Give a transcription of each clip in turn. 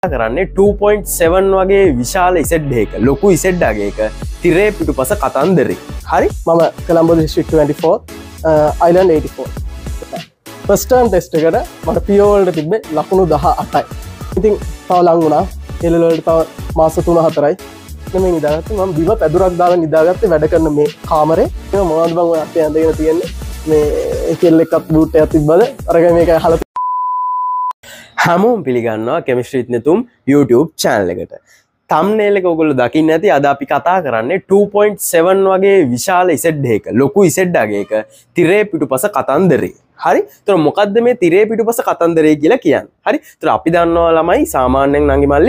කරන්නේ 2.7 වගේ විශාල ඉසෙඩ් එක ලොකු ඉසෙඩ් එක තිරේ පිටුපස කතන්දරේ. හරි මම Colombo district 24 island 84 first term test එකට මට PO වලට තිබ්බේ ලකුණු 18යි. ඉතින් තව ලඟ වුණා. එළ වලට තව මාස 3-4යි. මේ නිදාගත්තේ මම බිම පැදුරක් දාලා නිදාගත්තේ වැඩ කරන මේ කාමරේ. ඒක මොනවද බං ඔය අතේ ඇඳගෙන තියෙන්නේ? මේ කෙල් එකක් බූට් එකක් තිබ්බද? අරගෙන මේක අහලා හැමෝම පිළිගන්නවා කෙමිස්ට්‍රි ඉත්නතුම් YouTube channel එකට. thumbnail එක ඔයගොල්ලෝ දකින්න ඇති. අද අපි කතා කරන්නේ 2.7 වගේ විශාල ඉසෙඩ් එක ලොකු ඉසෙඩ් එක තිරේ පිටුපස කතන්දරේ. හරි. ඒතර මොකද්ද මේ තිරේ පිටුපස කතන්දරේ කියලා කියන්නේ? හරි. ඒතර අපි දන්නවා ළමයි සාමාන්‍යයෙන් නංගි මල්ලි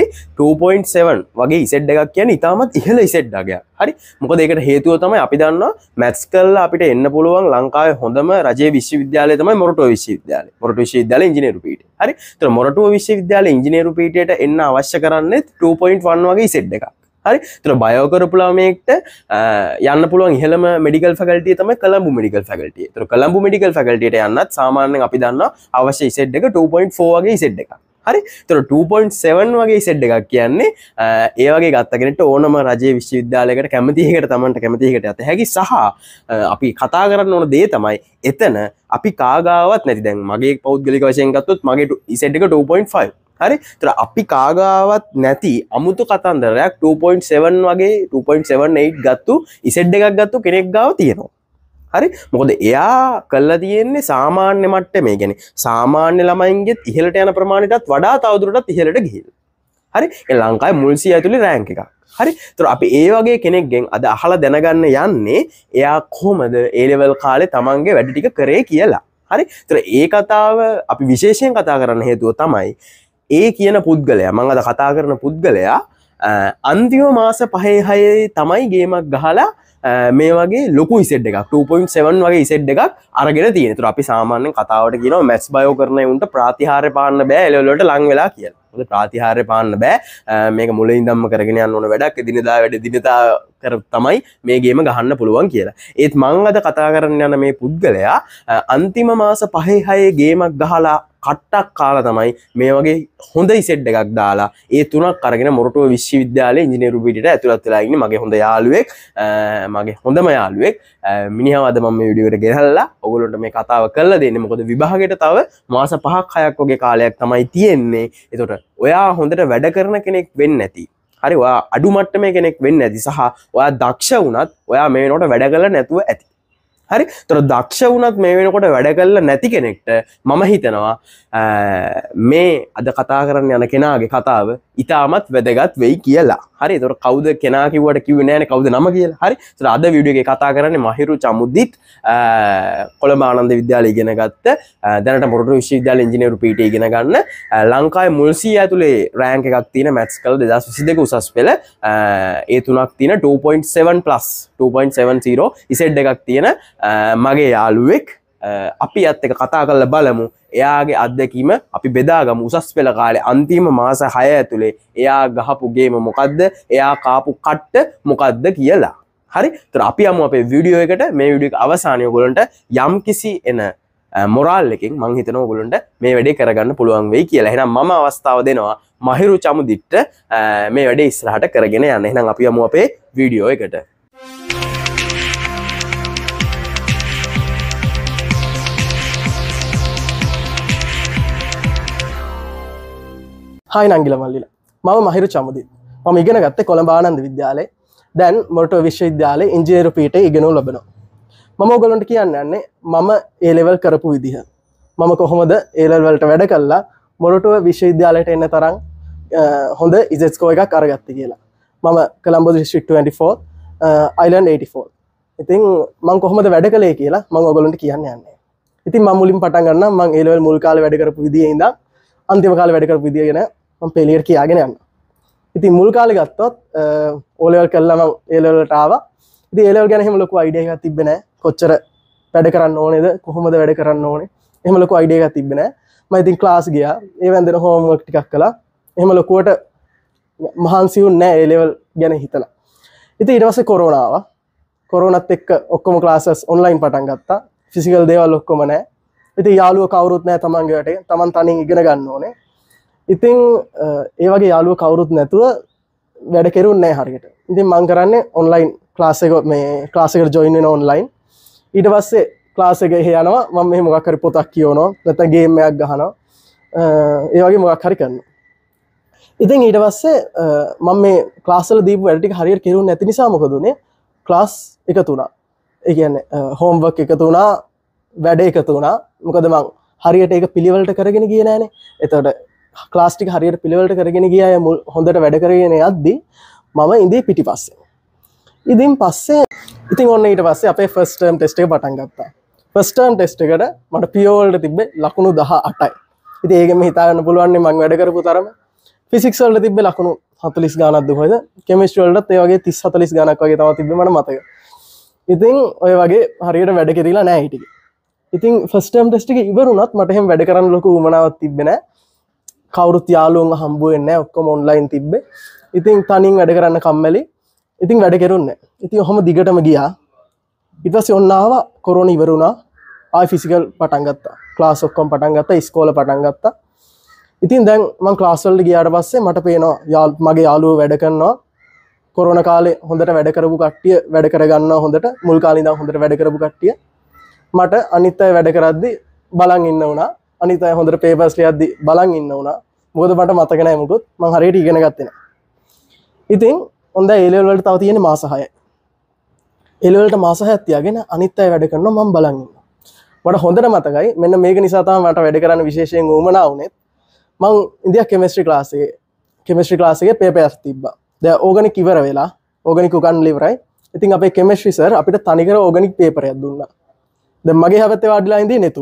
2.7 වගේ ඉසෙඩ් එකක් කියන්නේ ඉතාමත් ඉහළ ඉසෙඩ් එකක්. හරි. මොකද ඒකට හේතුව තමයි අපි දන්නවා මැත්ස් කරලා අපිට එන්න පුළුවන් ලංකාවේ හොඳම රජයේ විශ්වවිද්‍යාලය තමයි මොරටුව විශ්වවිද්‍යාලය. මොරටුව විශ්වවිද්‍යාලය ඉංජිනේරු පීඨය. හරි. ඒතර මොරටුව විශ්වවිද්‍යාලය ඉංජිනේරු පීඨයට එන්න අවශ්‍ය කරන්නේ 2.1 වගේ ඉසෙඩ් එකක්. හරි. ඒතර බයෝ කරපු ළමයෙක්ට යන්න පුළුවන් ඉහළම මෙඩිකල් ෆැකල්ටි එක තමයි කොළඹ මෙඩිකල් ෆැකල්ටි. ඒතර කොළඹ මෙඩිකල් ෆැකල්ටියට යන්නත් සාමාන්‍යයෙන් අපි දන්නවා අවශ්‍ය ඉසෙඩ් එක 2.4 වගේ ඉසෙඩ් එකක්. හරි. ඒතර 2.7 වගේ ඉසෙඩ් එකක් කියන්නේ ඒ වගේ ගත්ත කෙනෙක්ට ඕනම රජයේ විශ්වවිද්‍යාලයකට කැමති එකකට Tamanට කැමති එකට යත හැකි සහ අපි කතා කරන්න ඕන දේ තමයි එතන අපි කාගාවත් නැති දැන් මගේ පෞද්ගලික වශයෙන් ගත්තොත් මගේ ඉසෙඩ් එක 2.5. හරි. ඒතර අපි කාගාවත් නැති අමුතු කතන්දරයක් 2.7 වගේ 2.78 ගත්තු ඉසෙඩ් එකක් ගත්තු කෙනෙක් ගාව තියෙනවා. හරි. මොකද එයා කළා තියෙන්නේ සාමාන්‍ය මට්ටමේ. කියන්නේ සාමාන්‍ය ළමයින්ගෙත් ඉහළට යන ප්‍රමාණයටත් වඩා තවදුරටත් ඉහළට ගිහිල්ලා. හරි. ඒ ලංකාවේ මුල් 100 ඇතුලේ රෑන්ක් එකක්. හරි. ඒතර අපි ඒ වගේ කෙනෙක්ගෙන් අද අහලා දැනගන්න යන්නේ එයා කොහොමද A level කාලේ තමන්ගේ වැඩ ටික කරේ කියලා. හරි. ඒතර ඒ කතාව අපි විශේෂයෙන් කතා කරන්න හේතුව තමයි ඒ කියන පුද්ගලයා මම අද කතා කරන පුද්ගලයා අන්තිම මාස 5-6 තමයි ගේමක් ගහලා මේ වගේ ලොකු ඉසෙඩ් එකක් 2.7 වගේ ඉසෙඩ් එකක් අරගෙන තියෙන. ඒතර අපි සාමාන්‍යයෙන් කතාවට කියනවා මැත්ස් බයෝ කරන උන්ට ප්‍රාතිහාර්ය පාන්න බෑ එළ වලට ලං වෙලා කියලා. මොකද ප්‍රාතිහාර්ය පාන්න බෑ. මේක මුලින් ඉඳන්ම කරගෙන යන්න ඕන වැඩක්. එදිනෙදා වැඩ දිනදා කර තමයි මේ ගේම ගහන්න පුළුවන් කියලා. ඒත් මම අද කතා කරන්න යන මේ පුද්ගලයා අන්තිම මාස 5-6 ගේමක් ගහලා කට්ටක් කාලා තමයි මේ වගේ හොඳ ඉසෙඩ් එකක් දාලා ඒ තුනක් අරගෙන මොරටුව විශ්වවිද්‍යාලයේ ඉංජිනේරු පීඨයට ඇතුළත් වෙලා ඉන්නේ මගේ හොඳ යාළුවෙක් මගේ හොඳම යාළුවෙක් මිනිහව අද මම මේ වීඩියෝ එකට ගෙනල්ලා ඔයගොල්ලන්ට මේ කතාව කරලා දෙන්නේ මොකද විභාගයට තව මාස 5-6ක් වගේ කාලයක් තමයි තියෙන්නේ. ඒතකොට ඔයා හොඳට වැඩ කරන කෙනෙක් වෙන්නේ නැති. හරි. ඔයා අඩු මට්ටමේ කෙනෙක් වෙන්නේ නැති සහ ඔයා දක්ෂ වුණත් ඔයා මේ වෙනකොට වැඩ කරලා නැතුව ඇති. හරි. ඒතර දක්ෂ වුණත් මේ වෙනකොට වැඩ කරලා නැති කෙනෙක්ට මම හිතනවා මේ අද කතා කරන්න යන කෙනාගේ කතාව ඉතාමත් වැදගත් වෙයි කියලා. හරි. ඒතර කවුද කෙනා කිව්වට කිව්වේ නෑනේ කවුද නම කියලා. හරි. ඒතර අද වීඩියෝ එකේ කතා කරන්නේ මහිරු චමුදිත් කොළඹ ආනන්ද විද්‍යාලය ඉගෙන ගත්ත දැනට මොරටු විශ්වවිද්‍යාලයේ ඉංජිනේරු පීඨය ඉගෙන ගන්න ලංකාවේ මුල් 100 ඇතුලේ රෑන්ක් එකක් තියෙන මැත්ස් කළ 2022 උසස් පෙළ ඒ තුනක් තියෙන 2.7 ඉසෙඩ් එකක් තියෙන මගේ යාළුවෙක් අපි අත් එක කතා කරලා බලමු එයාගේ අත්දැකීම අපි බෙදාගමු උසස් පෙළ කාලේ අන්තිම මාස 6 ඇතුලේ එයා ගහපු ගේම මොකද්ද එයා කාපු කට්ට මොකද්ද කියලා. හරි. ඒතර අපි යමු අපේ වීඩියෝ එකට. මේ වීඩියෝ එක අවසානයේ ඔයගොල්ලන්ට යම්කිසි එන මොරාල් එකකින් මම හිතනවා ඔයගොල්ලන්ට මේ වැඩේ කරගන්න පුළුවන් වෙයි කියලා. එහෙනම් මම අවස්ථාව දෙනවා මහිරු චමුදිත්ට මේ වැඩේ ඉස්සරහට කරගෙන යන්න. එහෙනම් අපි යමු අපේ වීඩියෝ එකට. හායි නංගිලා මල්ලිලා. මම මහිරු චමුදිත්. මම ඉගෙන ගත්තේ කොළඹ ආනන්ද විද්‍යාලයේ. දැන් මොරටුව විශ්වවිද්‍යාලයේ ඉංජිනේරු පීඨයේ ඉගෙනු ලබනවා. මම ඔයගොල්ලන්ට කියන්න යන්නේ මම A level කරපු විදිහ. මම කොහොමද A level වලට වැඩ කළා මොරටුව විශ්වවිද්‍යාලයට එන්න තරම් හොඳ ඉසෙට් ස්කෝර් එකක් අරගත්තේ කියලා. මම කොළඹ දිස්ත්‍රික් 24 island 84. ඉතින් මම කොහොමද වැඩ කළේ කියලා මම ඔයගොල්ලන්ට කියන්න යන්නේ. ඉතින් මම මුලින් පටන් ගන්නම් මම A level මුල් කාලේ වැඩ කරපු විදිහේ ඉඳන් අන්තිම කාලේ වැඩ කරපු විදිය ගැන මම පෙලියර් කියාගෙන යනවා. ඉතින් මුල් කාලේ ගත්තොත් O level කළා මම A level වලට ආවා. ඉතින් A level ගැන එහෙම ලොකු අයිඩියා එකක් තිබ්බේ නැහැ. කොච්චර වැඩ කරන්න ඕනේද කොහොමද වැඩ කරන්න ඕනේ. එහෙම ලොකු අයිඩියා එකක් තිබ්බේ නැහැ. මම ඉතින් ක්ලාස් ගියා. ඒ වෙන්දෙන හෝම්වර්ක් ටිකක් කළා. එහෙම ලොකුවට මහන්සි වුණේ නැහැ A level ගැන හිතලා. ඉතින් ඊට පස්සේ කොරෝනා ආවා. කොරෝනාත් එක්ක ඔක්කොම ක්ලාසස් ඔන්ලයින් පටන් ගත්තා. ෆිසිකල් දේවල් ඔක්කොම නැහැ. ඉතින් යාළුවෝ කවුරුත් නැහැ තමන්ගේ රටේ. තමන් තනියෙන් ඉගෙන ගන්න ඕනේ. ඉතින් ඒ වගේ යාළුවෝ කවුරුත් නැතුව වැඩ කෙරුන්නේ නැහැ හරියට. ඉතින් මම කරන්නේ ඔන්ලයින් ක්ලාස් එක මේ ක්ලාස් එකට ජොයින් වෙනවා ඔන්ලයින්. ඊට පස්සේ ක්ලාස් එක එහෙ යනවා මම මෙහෙම මොකක් හරි පොතක් කියවනවා නැත්නම් ගේම් එකක් ගහනවා. ඒ වගේ මොකක් හරි කරනවා. ඉතින් ඊට පස්සේ මම මේ ක්ලාස් වල දීපු වැඩ ටික හරියට කෙරුන්නේ නැති නිසා මොකද උනේ? ක්ලාස් එකතු වුණා. ඒ කියන්නේ හෝම්වර්ක් එකතු වුණා, වැඩ එකතු වුණා. මොකද මං හරියට ඒක පිළිවෙලට කරගෙන ගියේ නෑනේ. එතකොට ක්ලාස් ටික හරියට පිළිවෙලට කරගෙන ගියා අය හොඳට වැඩ කරගෙන යද්දි මම ඉඳී පිටිපස්සේ. ඉතින් පස්සේ ඉතින් ඔන්න ඊට පස්සේ අපේ ෆස්ට් ටර්ම් ටෙස්ට් එක පටන් ගත්තා. ෆස්ට් ටර්ම් ටෙස්ට් එකට මට PO වලට තිබ්බේ ලකුණු 18යි. ඉතින් ඒකෙම හිතා ගන්න පුළුවන් නේ මං වැඩ කරපු තරම. ෆිසික්ස් වලට තිබ්බේ ලකුණු 40 ගානක් දුකද. කෙමිස්ට්‍රි වලටත් ඒ වගේ 30 40 ගානක් වගේ තමයි තිබ්බේ මට මතක. ඉතින් ඔය වගේ හරියට වැඩ කෙරිලා නෑ ඊටික. ඉතින් ෆස්ට් ටර්ම් ටෙස්ට් එක ඉවරුණත් මට එහෙම වැඩ කරන්න ලොකු උවමනාවක් තිබ්බේ නෑ. කවුරුත් යාළුවන්ව හම්බ වෙන්නේ නෑ, ඔක්කොම ඔන්ලයින් තිබ්බේ. ඉතින් තනියෙන් වැඩ කරන්න කම්මැලි. ඉතින් වැඩ කෙරුන්නේ නෑ. ඉතින් ඔහොම දිගටම ගියා. ඊට පස්සේ ඔන්න ආවා කොරෝනා ඉවර වුණා. ආයි ෆිසිකල් පටන් ගත්තා. ක්ලාස් ඔක්කොම පටන් ගත්තා, ඉස්කෝලේ පටන් ගත්තා. ඉතින් දැන් මම ක්ලාස් වලට ගියාට පස්සේ මට පේනවා මගේ යාළුවෝ වැඩ කරනවා. කොරෝනා කාලේ හොඳට වැඩ කරපු කට්ටිය වැඩ කරගන්නවා හොඳට. මුල් කාලේ ඉඳන් හොඳට වැඩ කරපු කට්ටිය. මට අනිත් අය වැඩ කරද්දි බලන් ඉන්න වුණා. අනිත් අය හොඳට පේපර්ස් ලියද්දි බලන් ඉන්න වුණා. මොකද මට මතක නැහැ මොකොත්. මම හරියට ඉගෙන ගත්තේ නැහැ. ඉතින් හොඳයි A level වලට තව තියෙන්නේ මාස 6යි. A level වලට මාස 6ක් තියාගෙන අනිත් අය වැඩ කරනවා මම බලන් ඉන්නවා. මට හොඳට මතකයි මෙන්න මේක නිසා තමයි මට වැඩ කරන්න විශේෂයෙන් උවමනා වුනේ. මං ඉන්දියා කෙමිස්ට්‍රි ක්ලාස් එකේ පේපර්ස් තිබ්බා. දැන් ඕගනික් ඉවර වෙලා ඕගනික් උගන්වලා ඉවරයි. ඉතින් අපේ කෙමිස්ට්‍රි සර් අපිට තනිකර ඕගනික් පේපර් එකක් දුන්නා. දැන් මගේ හැපත්තේ වාඩිලා ඉඳී නෙතු.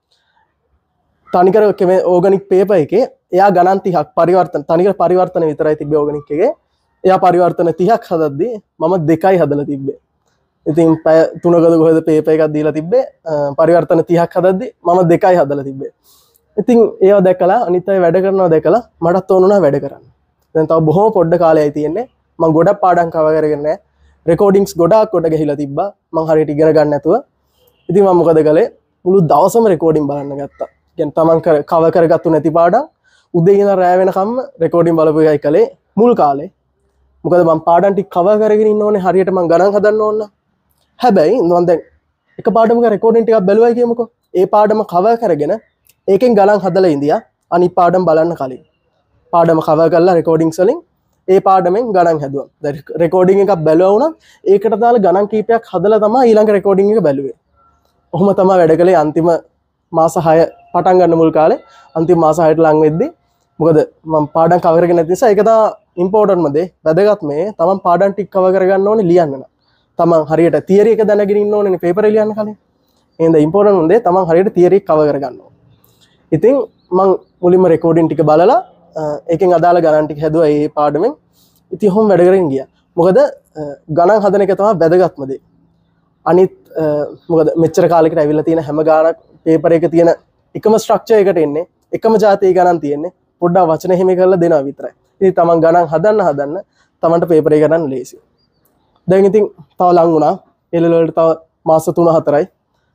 තනිකර ඕගනික් පේපර් එකේ එයා ගණන් 30ක් පරිවර්තන තනිකර පරිවර්තන විතරයි තිබ්බේ ඕගනික් එකේ. එයා පරිවර්තන 30ක් හදද්දී මම 2යි හදලා තිබ්බේ. ඉතින් පැය 3කද කොහෙද පේපර් එකක් දීලා තිබ්බේ. පරිවර්තන 30ක් හදද්දී මම 2යි හදලා තිබ්බේ. ඉතින් ඒව දැකලා අනිත් අය වැඩ කරනවා දැකලා මටත් ඕන වුණා වැඩ කරන්න. දැන් තව බොහොම පොඩ්ඩ කාලයයි තියෙන්නේ. මම ගොඩක් පාඩම් කව කරගෙන නැහැ. රෙකෝඩින්ග්ස් ගොඩාක් කොට ගහලා තිබ්බා. මම හරියට ඉගෙන ගන්න නැතුව. ඉතින් මම මොකද කළේ? මුළු දවසම රෙකෝඩින් බලන්න ගත්තා. කියන්නේ තමන් කව කරගත්තු නැති පාඩම් උදේ ඉඳන් රෑ වෙනකම්ම රෙකෝඩින් බලපු එකයි කළේ මුල් කාලේ. මොකද මම පාඩම් ටික කව කරගෙන ඉන්න ඕනේ හරියට මම ගණන් හදන්න ඕන. හැබැයි මම දැන් එක පාඩමක රෙකෝඩින් ටිකක් බැලුවයි කියමුකෝ. ඒ පාඩම කව කරගෙන ඒකෙන් ගණන් හදලා ඉඳියා අනිත් පාඩම් බලන්න කලින්. පාඩම කවර් කරලා රෙකෝඩින්ග්ස් වලින් ඒ පාඩමෙන් ගණන් හැදුවා. දැන් රෙකෝඩින් එකක් බැලුවා වුණා ඒකට දාලා ගණන් කීපයක් හදලා තමයි ඊළඟ රෙකෝඩින් එක බැලුවේ. ඔහොම තමයි වැඩ කළේ අන්තිම මාස 6 පටන් ගන්න මුල් කාලේ අන්තිම මාස 6ට ලඟ වෙද්දි. මොකද මම පාඩම් කවර් කරගෙන නැති නිසා ඒක තමයි ඉම්පෝටන්ට්ම දේ. වැදගත් මේ තමන් පාඩම් ටික කවර් කරගන්න ඕනේ ලියන්න නම්. තමන් හරියට තියරි එක දැනගෙන ඉන්න ඕනේ පේපර් එක ලියන්න කලින්. එහෙනම් ඉම්පෝටන්ට් දේ තමන් හරියට තියරි එක කවර් කරගන්න ඕනේ. ඉතින් මං මුලින්ම රෙකෝඩින් ටික බලලා ඒකෙන් අදාළ ගණන් ටික හැදුවා ඒ පාඩමෙන්. ඉතින් ඔහොම වැඩ කරගෙන ගියා. මොකද ගණන් හදන එක තමයි වැදගත්ම දේ. අනිත් මොකද මෙච්චර කාලෙකට ඇවිල්ලා තියෙන හැම ගානක් පේපර් එකේ තියෙන එකම ස්ට්‍රක්චර් එකට එන්නේ එකම જાතිය ගණන් තියෙන්නේ පොඩ්ඩක් වචන හිමි කරලා දෙනවා විතරයි. ඉතින් තමන් ගණන් හදන්න තමන්ට පේපර් එක ගන්න ලේසියි. දැන් ඉතින් තව ලඟ වුණා. එළවල වලට තව මාස 3-4යි.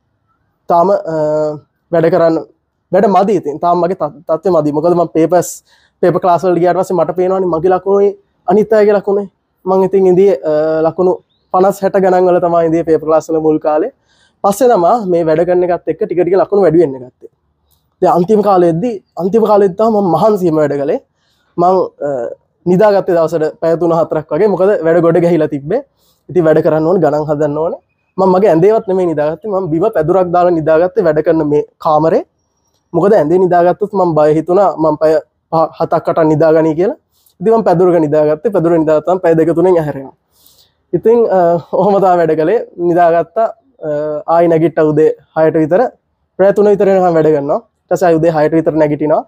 තාම වැඩ කරන්න වැඩ මදි. ඉතින් තාම මගේ තත්ත්වය මදි. මොකද මම පේපර් ක්ලාස් වලට ගියාට පස්සේ මට පේනවනේ මගේ ලකුණුයි අනිත් අයගේ ලකුණුයි. මම ඉතින් ඉඳී ලකුණු 50-60 ගණන් වල තමයි ඉඳී පේපර් ක්ලාස් වල මුල් කාලේ. පස්සේ තමයි මේ වැඩ කරන එකත් එක්ක ටික ටික ලකුණු වැඩි වෙන්න ගත්තේ. දැන් අන්තිම කාලෙද්දී තමයි මම මහන්සියම වැඩ කළේ. මම නිදාගත්තේ දවසට පැය 3-4ක් වගේ. මොකද වැඩ ගොඩ ගහිලා තිබ්බේ. ඉතින් වැඩ කරන්න ඕනේ ගණන් හදන්න ඕනේ. මම මගේ ඇඳේවත් නෙමෙයි නිදාගත්තේ. මම බිම පැදුරක් දාලා නිදාගත්තේ වැඩ කරන මේ කාමරේ. මොකද ඇඳේ නිදාගත්තොත් මම බය හිතුණා මම පැය 7-8ක් නිදාගනී කියලා. ඉතින් මම පැදුරක නිදාගත්තේ. පැදුර නිදාගත්තාම පැය 2-3න් ඇහැරෙනවා. ඉතින් ඔහොම තමයි වැඩ කළේ. නිදාගත්තා. ආයි නැගිට්ටා උදේ 6ට විතර. පැය 3 විතර වෙනකම් වැඩ කරනවා. ඊට පස්සේ ආයි උදේ 6ට විතර නැගිටිනවා.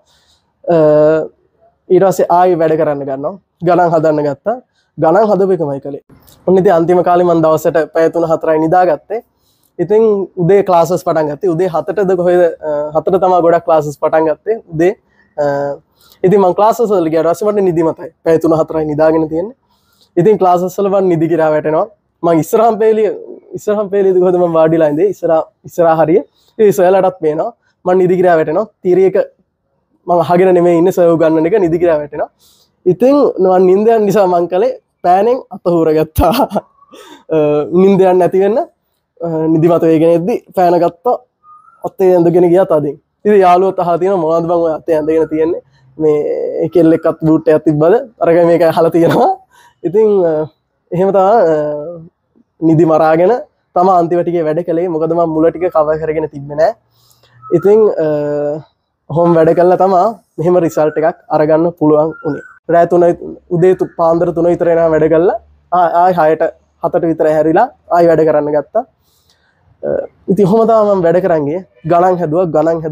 ඊට පස්සේ ආයි වැඩ කරන්න ගන්නවා. ගණන් හදන්න ගත්තා. ගණන් හදපු එකමයි කළේ. ඔන්න ඉතින් අන්තිම කාලේ මම දවසට පැය 3-4යි නිදාගත්තේ. ඉතින් උදේ ක්ලාසස් පටන් ගත්තේ. උදේ 7ටද කොහෙද 7ට තමයි ගොඩක් ක්ලාසස් පටන් ගත්තේ. උදේ ඉතින් මම ක්ලාසස් වල ගියාට පස්සේ මට නිදිමතයි. පැය 3-4යි නිදාගෙන තියෙන්නේ. ඉතින් ක්ලාසස් වල මම නිදි කිරා වැටෙනවා. මම ඉස්සරහම් පේලියද කොහොමද මම වාඩිලා ඉඳේ ඉස්සරහා හරිය. ඒ ඉස්සරහටත් පේනවා. මම නිදි කිරා වැටෙනවා. තියරි එක මම අහගෙන නෙමෙයි ඉන්නේ සර්ව් ගන්න එක නිදි කියලා වැටෙනවා. ඉතින් මම නිින්ද යන නිසා මං කලේ පෑනෙන් අතහුර ගත්තා. නිින්ද යන්නේ නැති වෙන්න නිදිමත වේගෙන එද්දි පෑන ගත්තා. අතේ ඇඳගෙන ගියා තදින්. ඉතින් යාළුවෝ අහලා තියෙනවා මොනවද බං ඔය අතේ ඇඳගෙන තියෙන්නේ? මේ කෙල්ලෙක්වත් බූට් එකක් තිබ්බද? අරගෙන මේක අහලා තියෙනවා. ඉතින් එහෙම තමයි නිදි මරාගෙන තම අන්තිම ටිකේ වැඩ කළේ. මොකද මම මුල ටික කවර් කරගෙන තිබ්බේ නෑ. ඉතින් හොම් වැඩ කළා තමයි මෙහෙම රිසල්ට් එකක් අරගන්න පුළුවන් උනේ. රෑ 3 උදේ පාන්දර 3 විතර එනවා වැඩ කළා. ආයි 6ට 7ට විතර හැරිලා ආයි වැඩ කරන්න ගත්තා. ඉතින් කොහොම තමයි මම වැඩ කරන් ගියේ. ගණන් හැදුවා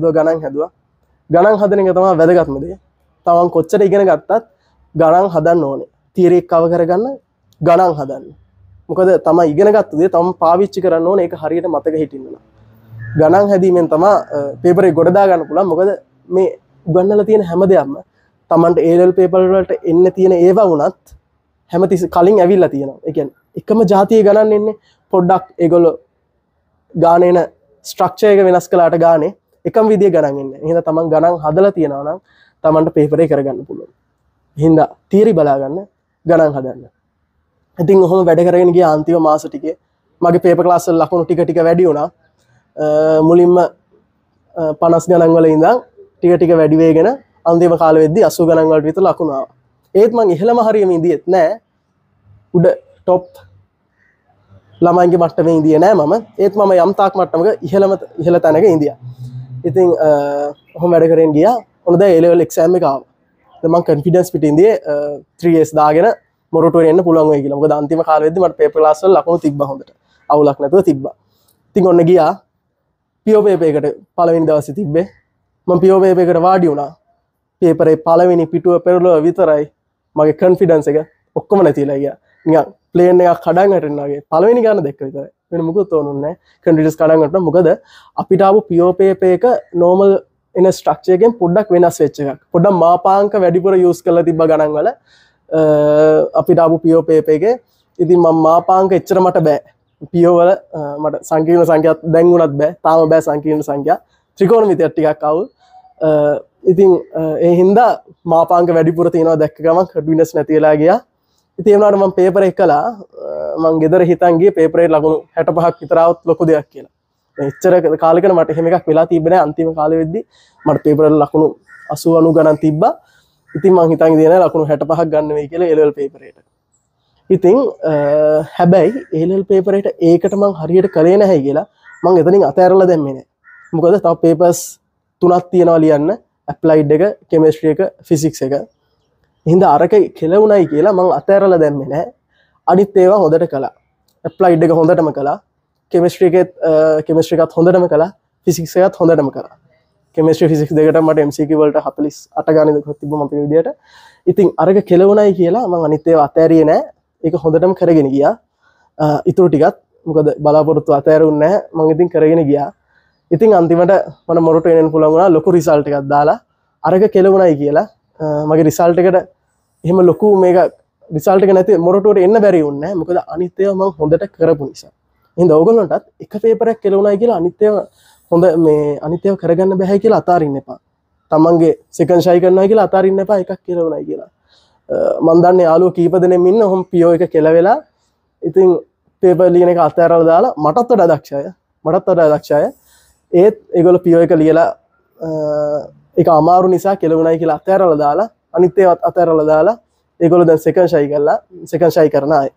ගණන් හදන එක තමයි වැදගත්ම දේ. තමන් කොච්චර ඉගෙන ගත්තත් ගණන් හදන්න ඕනේ. තියරි එක කව කරගන්න ගණන් හදන්න. මොකද තමයි ඉගෙන ගත්ත දේ තමන් පාවිච්චි කරන්න ඕනේ ඒක හරියට මතක හිටින්න. ගණන් හැදීමෙන් තමයි පේපර් එක ගොඩ දා ගන්න පුළුවන්. මොකද මේ උගන්වලා තියෙන හැම දෙයක්ම තමන්ට A level පේපර් වලට එන්න තියෙන ඒවා වුණත් හැමතිස්සෙ කලින් ඇවිල්ලා තියෙනවා. ඒ කියන්නේ එකම જાතිය ගණන් එන්නේ පොඩ්ඩක් ඒගොල්ලෝ ගානේන ස්ට්‍රක්චර් එක වෙනස් කළාට ගානේ එකම විදිය ගණන් එන්නේ. එහෙනම් තමන් ගණන් හදලා තියනවා නම් තමන්ට පේපර් එක කරගන්න පුළුවන්. එහෙනම් තියරි බලා ගන්න ගණන් හදන්න. ඉතින් ඔහොම වැඩ කරගෙන ගියා අන්තිම මාස ටිකේ මගේ පේපර් ක්ලාස් වල ලකුණු ටික වැඩි වුණා. මුලින්ම 50 ගණන් වල ඉඳන් ටික වැඩි වෙගෙන අන්තිම කාලෙ වෙද්දි 80 ගණන් වලට විතර ලකුණු ආවා. ඒත් මං ඉහළම හරියම ඉඳියෙත් නෑ. උඩ টොප් ළමයින්ගේ මට්ටමේ ඉඳියේ නෑ මම. ඒත් මම යම් තාක් මට්ටමක ඉහළ තැනක ඉඳියා. ඉතින් ඔහොම වැඩ කරගෙන ගියා. හොඳ A level exam එක ආවා. දැන් මං confidence පිට ඉඳියේ 3S දාගෙන මොරටුවේ එන්න පුළුවන් වෙයි කියලා. මොකද අන්තිම කාලෙ වෙද්දි මට paper class වල ලකුණු තිබ්බා හොඳට. අවුලක් නැතුව තිබ්බා. ඉතින් ඔන්න ගියා. PO paper එකට පළවෙනි දවසේ තිබ්බේ. මම PO paper එකට වාඩි වුණා. paper එකේ පළවෙනි පිටුව පෙරළුව විතරයි මගේ confidence එක ඔක්කොම නැතිලා ගියා. නිකන් plane එකක් කඩන් වැටෙනවා වගේ. පළවෙනි ගාන දැක්ක විතරයි. වෙන මොකුත් ඕනුන්නේ නැහැ. confidence කඩන් වැටුණා. මොකද අපිට ආපු PO paper එක normal එන ස්ට්‍රක්චර් එකෙන් පොඩ්ඩක් වෙනස් වෙච්ච එකක්. පොඩ්ඩක් මාපාංක වැඩිපුර use කරලා තිබ්බ ගණන් වල අපිට ආපු PO paper එකේ ඉතින් මම මාපාංක එච්චර මට බෑ. PO වල මට සංකීර්ණ සංඛ්‍යාත් දැන් උනත් බෑ. තාම බෑ සංකීර්ණ සංඛ්‍යා. ත්‍රිකෝණමිතිය ටිකක් අවුල්. ඉතින් ඒ හින්දා මාපාංක වැඩිපුර තියෙනවා දැක්ක ගමන් confidence නැති වෙලා ගියා. ඉතින් ඒ වුණාට මම පේපර් එක කළා. මම ගෙදර හිතන් ගියේ පේපර් එකේ ලකුණු 65ක් විතර આવුත් ලොකු දෙයක් කියලා. එච්චර කාලෙකට මට එහෙම එකක් වෙලා තිබ්බේ නැහැ. අන්තිම කාලෙ වෙද්දි මට පේපර් වල ලකුණු 80 90 ගණන් තිබ්බා. ඉතින් මං හිතන් ඉඳියේ නැහැ ලකුණු 65ක් ගන්න වෙයි කියලා A level පේපර් එකට. ඉතින් හැබැයි A level පේපර් එකට ඒකට මං හරියට කළේ නැහැ කියලා මං එතනින් අතෑරලා දැම්මේ නැහැ. මොකද තව පේපර්ස් 3ක් තියෙනවා ලියන්න. ඇප්ලයිඩ් එක, කෙමිස්ට්‍රි එක, ෆිසික්ස් එක. එහෙනම් අරක කෙලවුණයි කියලා මං අතෑරලා දැම්මේ නැහැ. අනිත් ඒවා හොඳට කළා. ඇප්ලයිඩ් එක හොඳටම කළා. කෙමිස්ට්‍රි එකත් හොඳටම කළා. ෆිසික්ස් එකත් හොඳටම කළා. කෙමිස්ට්‍රි ෆිසික්ස් දෙකට මට MCQ වලට 48 ගානේ දුක් තිබ්බ මම මේ විදියට. ඉතින් අරක කෙලවුණයි කියලා මං අනිත් ඒවා අතෑරියේ නැහැ. ඒක හොඳටම කරගෙන ගියා. ඊටු ටිකත් මොකද බලාපොරොත්තු අතෑරුන්නේ නැහැ. මං ඉතින් කරගෙන ගියා. ඉතින් අන්තිමට මට මොරටු එන්න පුළුවන් වුණා ලොකු රිසල්ට් එකක් දාලා අරක කෙලවුණයි කියලා මගේ රිසල්ට් එකට එහෙම ලොකු මේක රිසල්ට් එක නැති මොරටුවට එන්න බැරි වුණේ නැහැ මොකද අනිත් ඒවා මම හොඳට කරපු නිසා. එහෙනම් ඕගොල්ලන්ටත් එක පේපරයක් කෙලවුණයි කියලා අනිත් ඒවා හොඳ මේ අනිත් ඒවා කරගන්න බෑ කියලා අතාරින්න එපා. තමන්ගේ සෙකන්ඩ් ෂයි කරනවා කියලා අතාරින්න එපා එකක් කෙලවුණයි කියලා. මම දන්නේ යාළුවෝ කීප දෙනෙක් ඉන්න ඔහොම PO එක කෙලවෙලා ඉතින් පේපර් ලියන එක අතෑරලා දාලා මටත් වඩා දක්ෂ අය ඒත් ඒගොල්ලෝ PO එක ලියලා ඒක අමාරු නිසා කෙලවුණයි කියලා අතෑරලා දාලා අනිත් ඒවාත් අතෑරලා දාලා ඒගොල්ලෝ දැන් සෙකන්ඩ් ෂයි කරන අය.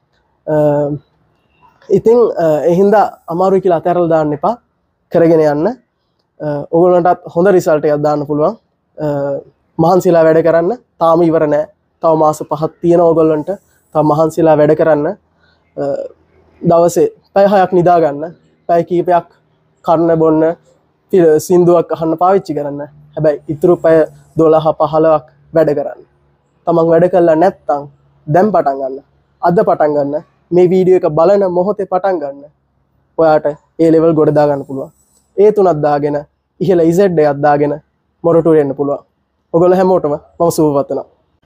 ඉතින් ඒ හින්දා අමාරුයි කියලා අතෑරලා දාන්න එපා. කරගෙන යන්න. ඕගොල්ලන්ටත් හොඳ රිසල්ට් එකක් දාන්න පුළුවන්. මහන්සිලා වැඩ කරන්න. තාම ඉවර නෑ. තව මාස 5ක් තියෙනවා ඕගොල්ලන්ට. තව මහන්සිලා වැඩ කරන්න. දවසේ පැය 6ක් නිදා ගන්න. පැය කීපයක් කන්න බොන්න සින්දුවක් අහන්න පාවිච්චි කරන්න. හැබැයි ඉතුරු පැය 12 15ක් වැඩ කරන්න. තමන් වැඩ කළා නැත්නම් දැන් පටන් ගන්න. අද පටන් ගන්න. මේ වීඩියෝ එක බලන මොහොතේ පටන් ගන්න. ඔයාට A level ගොඩ දා ගන්න පුළුවන්. ඒ තුනක් දාගෙන ඉහළ Z එකක් දාගෙන මොරටුවට එන්න පුළුවන්. ඔයගොල්ලෝ හැමෝටම මම සුබ පතනවා.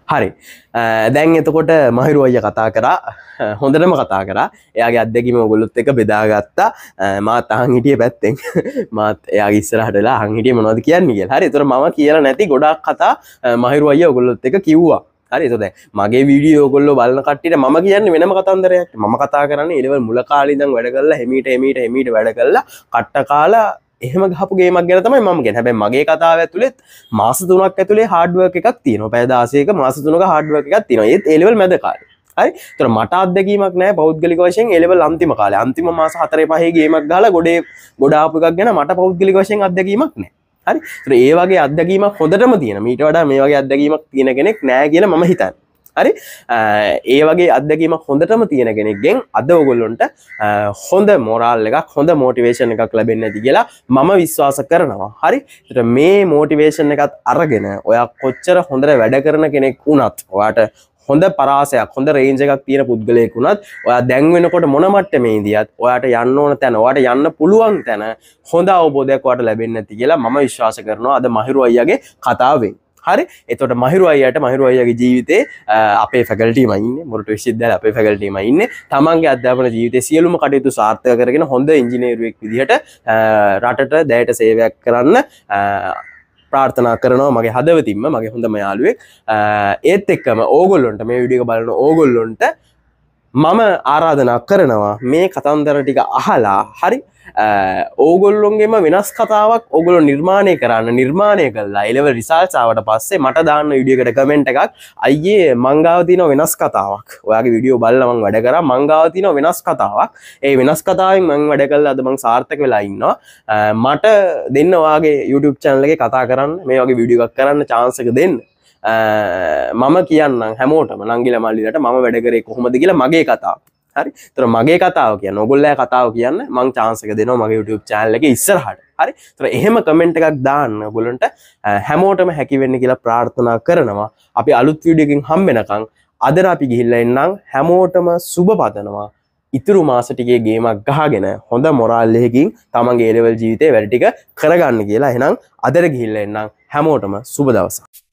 හරි දැන් එතකොට මහිරු අයියා කතා කරා හොඳටම කතා කරා එයාගේ අත්දැකීම ඔයගොල්ලොත් එක්ක බෙදාගත්තා මාත් අහන් හිටියේ පැත්තෙන් මාත් එයාගේ ඉස්සරහට වෙලා අහන් හිටියේ මොනවද කියන්නේ කියලා. හරි ඒතර මම කියලා නැති ගොඩාක් කතා මහිරු අයියා ඔයගොල්ලොත් එක්ක කිව්වා. හරි ඒතකොට දැන් මගේ වීඩියෝ ඔයගොල්ලෝ බලන කට්ටියට මම කියන්නේ වෙනම කතන්දරයක්. මම කතා කරන්නේ ඒ ලෙවල් මුල කාලේ ඉඳන් වැඩ කරලා හිමීට වැඩ කරලා කට්ට කාලා එහෙම ගහපු ගේමක් ගැන තමයි මම කියන්නේ. හැබැයි මගේ කතාව ඇතුළේ මාස 3ක් ඇතුළේ හાર્ඩ් වර්ක් එකක් තියෙනවා. පැය 16ක මාස 3ක හાર્ඩ් වර්ක් එකක් තියෙනවා. ඒත් ඒ ලෙවල් මැද කාලේ. හරි. ඒතර මට අත්දැකීමක් නැහැ පෞද්ගලික වශයෙන් ඒ ලෙවල් අන්තිම කාලේ. අන්තිම මාස 4-5 ගේමක් ගහලා ගොඩ ආපු එකක් ගැන මට පෞද්ගලික වශයෙන් අත්දැකීමක් නැහැ. හරි. ඒතර ඒ වගේ අත්දැකීමක් හොඳටම තියෙන. මීට වඩා මේ වගේ අත්දැකීමක් තියෙන කෙනෙක් නැහැ කියලා මම හිතන්නේ. හරි ඒ වගේ අත්දැකීමක් හොඳටම තියෙන කෙනෙක්ගෙන් අද ඔයගොල්ලොන්ට හොඳ මොරාල් එකක් හොඳ මොටිවේෂන් එකක් ලැබෙන්නේ නැති කියලා මම විශ්වාස කරනවා. හරි. ඒතර මේ මොටිවේෂන් එකත් අරගෙන ඔයා කොච්චර හොඳට වැඩ කරන කෙනෙක් වුණත් ඔයාට හොඳ පරාසයක් හොඳ රේන්ජ් එකක් තියෙන පුද්ගලයෙක් වුණත් ඔයා දැන් වෙනකොට මොන මට්ටමේ ඉඳියත් ඔයාට යන්න ඕන තැන ඔයාට යන්න පුළුවන් තැන හොඳ අවබෝධයක් ඔයාට ලැබෙන්නේ නැති කියලා මම විශ්වාස කරනවා අද මහිරු අයියාගේ කතාවෙන්. හරි එතකොට මහිරු අයියාගේ ජීවිතේ අපේ ෆැකල්ටිම ඉන්නේ මොරටු විශ්වවිද්‍යාලයේ අපේ ෆැකල්ටිම ඉන්නේ තමන්ගේ අධ්‍යාපන ජීවිතේ සියලුම කටයුතු සාර්ථක කරගෙන හොඳ ඉංජිනේරුවෙක් විදිහට රටට දැයට සේවයක් කරන්න ප්‍රාර්ථනා කරනවා මගේ හදවතින්ම මගේ හොඳම යාළුවෙක් ඒත් එක්කම ඕගොල්ලොන්ට මේ වීඩියෝ එක බලන ඕගොල්ලොන්ට මම ආරාධනා කරනවා මේ කතන්දර ටික අහලා හරි ඕගොල්ලොන්ගේම වෙනස් කතාවක් ඔගොල්ලෝ නිර්මාණය කළා ඒ ලෙවල් රිසල්ට්ස් ආවට පස්සේ මට දාන්න වීඩියෝ එකට කමෙන්ට් එකක් අයියේ මං ගාව තියෙන වෙනස් කතාවක් ඔයාගේ වීඩියෝ බලලා මං වැඩ කරා මං ගාව තියෙන වෙනස් කතාවක් ඒ වෙනස් කතාවෙන් මං වැඩ කළා අද මං සාර්ථක වෙලා ඉන්නවා මට දෙන්න ඔයාගේ YouTube channel එකේ කතා කරන්න මේ වගේ වීඩියෝ එකක් කරන්න chance එක දෙන්න මම කියන්නම් හැමෝටම නංගිලා මල්ලිලට මම වැඩ කරේ කොහොමද කියලා මගේ කතාව. හරි. ඒතර මගේ කතාව කියන්නේ ඕගොල්ලෝ කතාව කියන්න මං chance එක දෙනවා මගේ YouTube channel එකේ ඉස්සරහට. හරි. ඒතර එහෙම කමෙන්ට් එකක් දාන්න ඔයගොල්ලන්ට හැමෝටම හැකි වෙන්න කියලා ප්‍රාර්ථනා කරනවා. අපි අලුත් වීඩියෝ එකකින් හම්බෙනකන් අදට අපි ගිහිල්ලා එන්නම් හැමෝටම සුබ පතනවා. ඉතුරු මාස ටිකේ ගේමක් ගහගෙන හොඳ මොරාල් එකකින් තමන්ගේ A level ජීවිතේ වැඩ ටික කරගන්න කියලා. එහෙනම් අදට ගිහිල්ලා එන්නම් හැමෝටම සුබ දවසක්.